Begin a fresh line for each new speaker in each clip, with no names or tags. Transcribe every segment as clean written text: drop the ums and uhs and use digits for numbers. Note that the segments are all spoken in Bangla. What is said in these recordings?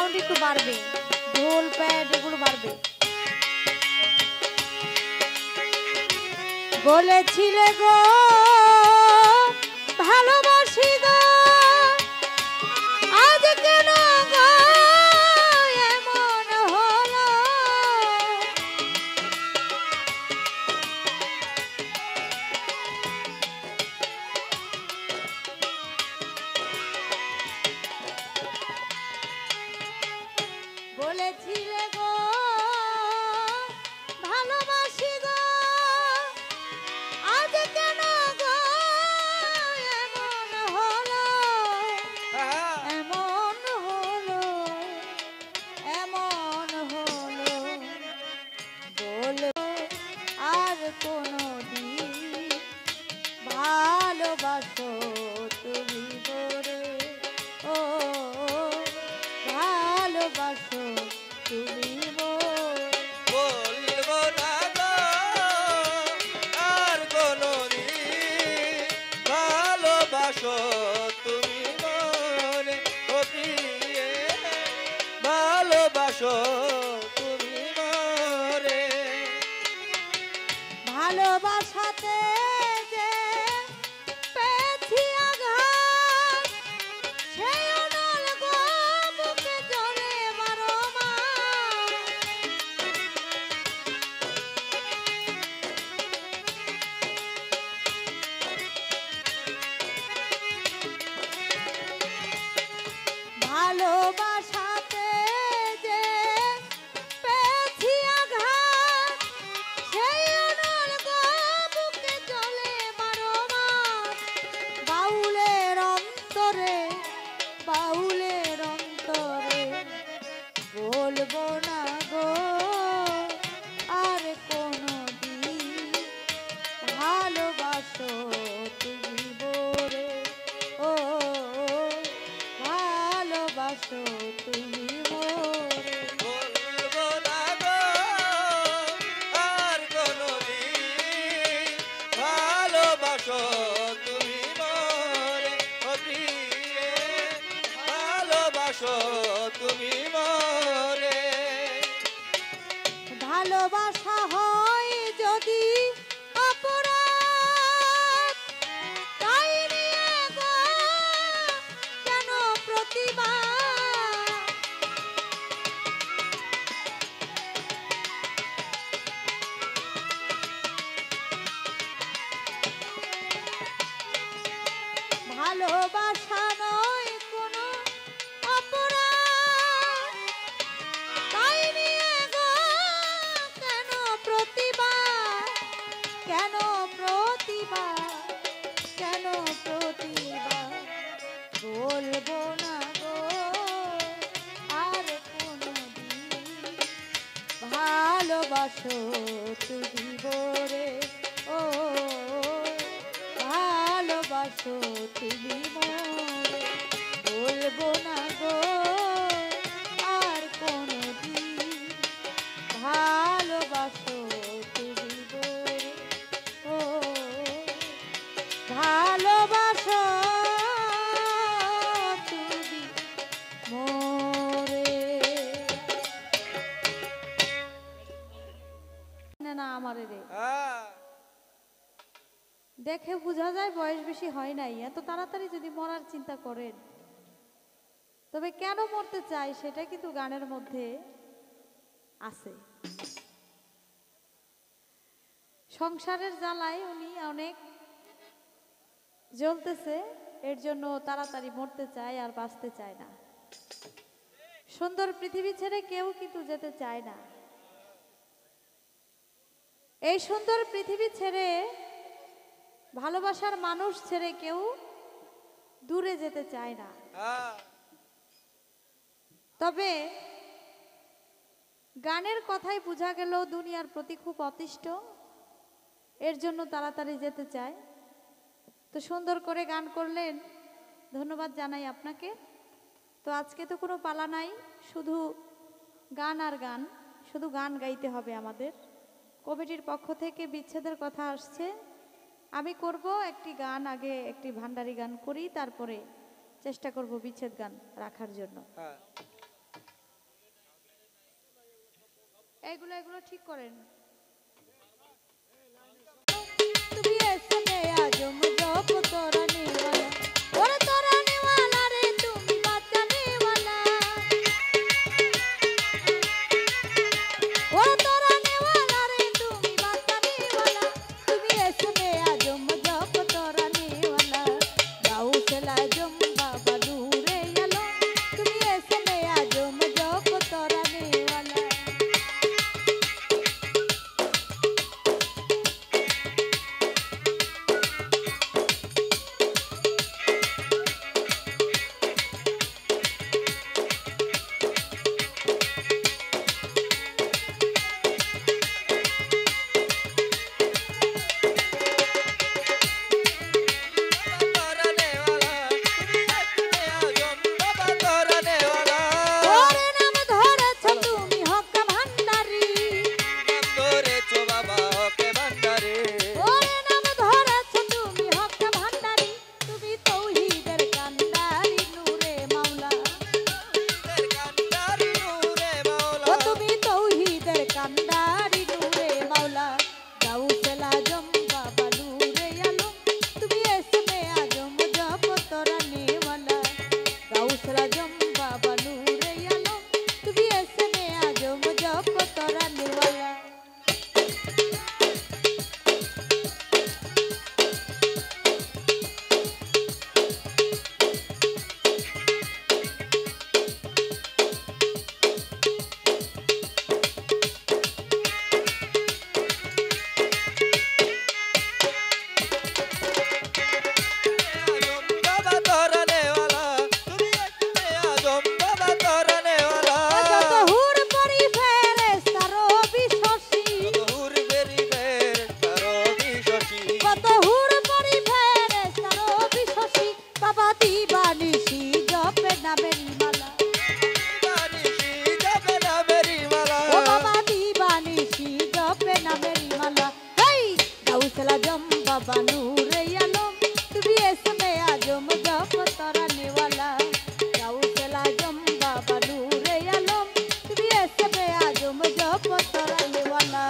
সাউন্ড একটু বাড়বে, ঢোল প্যাড এগুলো বাড়বে। বলেছিলে গো ভালোবাসি গো, আজ কেন গো এমন হলো? বলেছিলে গো ভালোবাসি গো, আজ কেন গো এমন হলো? এমন হলো, এমন হলো। বলবো আর কোনদিন ভালোবাসো তুমি বলে, ও ভালোবাসো তুমি
বলবো না গো আর কোনদিন ভালোবাসো তুমি মনে, ও প্রিয়ে ভালোবাসো তুমি মরে।
ভালোবাসাতে যে পেয়েছি আঘাত, সেই অনল গো বুকে জলে মারো মা। ভালোবাসাতে যে পেয়েছি আঘাত, সেই অনল গো বুকে জলে মারো মা। বাউলের অন্তরে, বাউলের অন্তরে বলবো না গো আর কোনদিন ভালোবাসো তুমি বলে, ও ভালোবাসো তুমি মোরে।
বলবো না গো আর কোনদিন ভালোবাসো তুমি মরে, ও প্রিয়ে ভালোবাসো তুমি মরে।
ভালোবাসা হয় যদি অপরাধ, তাই নিয়ে গো কেন প্রতিবাদ? ভালোবাসা নয় কোনো অপরাধ, তাই নিয়ে গো কেন প্রতিবাদ? কেন প্রতিবাদ? কেন প্রতিবাদ? বলবো না গো আর কোনদিন ভালোবাসো তুমি বলে, ও ভালোবাসো তুমি মোরে। বলবো না গো আর কোনদিন ভালোবাসো তুমি বলে, ও ভালোবাসো তুমি মোরে। না না আমারে রে, দেখে বোঝা যায় বয়স বেশি হয় নাই। এত তাড়াতাড়ি যদি মরার চিন্তা করেন, তবে কেন মরতে চাই সেটা কিন্তু গানের মধ্যে আছে। সংসারের জ্বালায় উনি অনেক জ্বলতেছে, এর জন্য তাড়াতাড়ি মরতে চায় আর বাঁচতে চায় না। সুন্দর পৃথিবী ছেড়ে কেউ কিন্তু যেতে চায় না। এই সুন্দর পৃথিবী ছেড়ে, ভালোবাসার মানুষ ছেড়ে কেউ দূরে যেতে চায় না। তবে গানের কথাই বোঝা গেল দুনিয়ার প্রতি খুব অতিষ্ঠ, এর জন্য তাড়াতাড়ি যেতে চায়। তো সুন্দর করে গান করলেন, ধন্যবাদ জানাই আপনাকে। তো আজকে তো কোনো পালা নাই, শুধু গান আর গান, শুধু গান গাইতে হবে আমাদের। কমিটির পক্ষ থেকে বিচ্ছেদের কথা আসছে, আমি করব একটি গান, আগে একটি ভান্ডারি গান করি, তারপরে চেষ্টা করব বিচ্ছেদ গান রাখার জন্য। এগুলো এগুলো ঠিক করেন। তুমি এসে আজম জপ তোরা নেওয়ালা, ওরে তোরা নেওয়ালা রে তুমি বাচ্চা নেওয়ালা, ওরে তোরা নেওয়ালা রে তুমি বাচ্চা নেওয়ালা, তুমি এসে আজম জপ তোরা নেওয়ালা, গাউসেল আজম বাবা নূরে আলো, তুমি এসে আজম জপ তোরা নেওয়ালা। बाबा नूरे आलम तुबी इसमें आजम जप तोरा निवाला गाउसल आजम बाबा नूरे आलम तुबी इसमें आजम जप तोरा निवाला।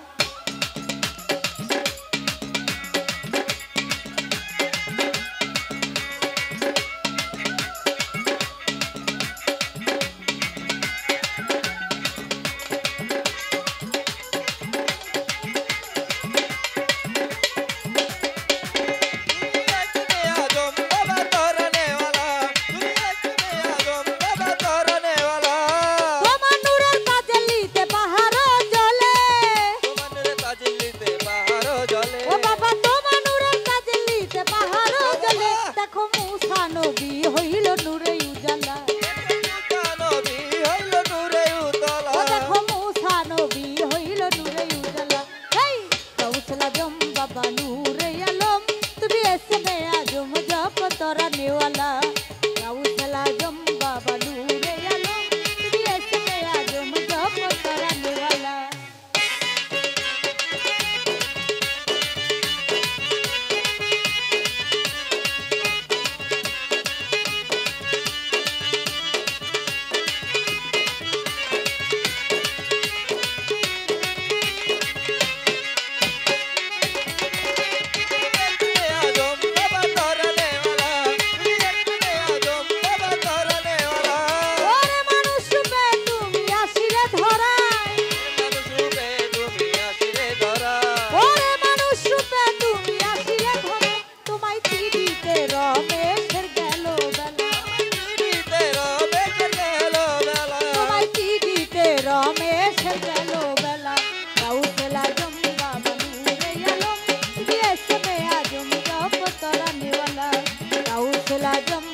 तोरा नेवाला गाउसल आजम बाबा नूरे आलम तुबी इसमें आजम जप तोरा नेवाला। रमेश गलो बेला गाउसल आजम बाबा नूरे आलम तुबी इसमें आजम जप तोरा नेवाला गाउसल आजम